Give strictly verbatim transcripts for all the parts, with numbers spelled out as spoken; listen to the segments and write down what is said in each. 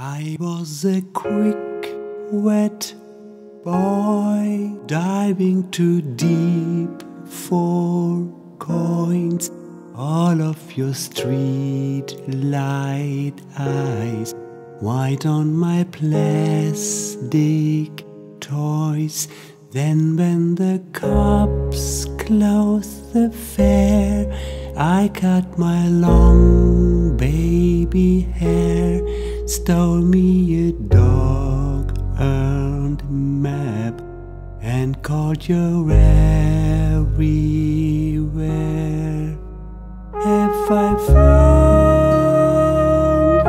I was a quick, wet boy, diving too deep for coins. All of your street light eyes white on my plastic toys. Then when the cops closed the fair, I cut my long baby hair, stole me a dog-earned map, and called you everywhere. Have I found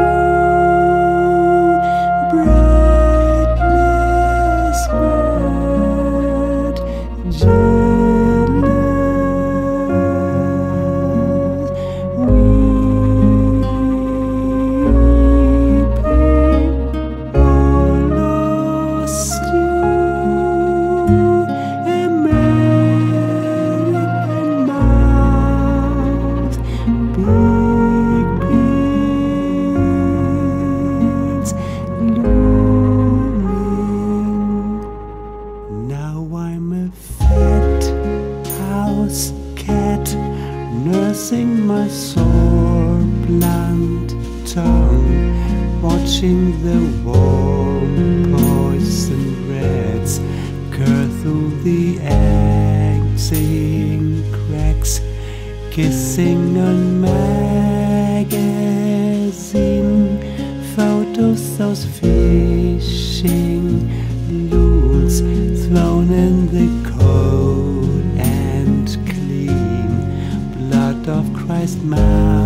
you, breathless bird, jealous, weeping, all lost you, American mouth, big beards looming. Now I'm a fat house cat, nursing my sore blunt tongue, watching the warm poison rats curl through the exing cracks, kissing on magazine photos, those fishing loons thrown in the cold and clean blood of Christ Mountain.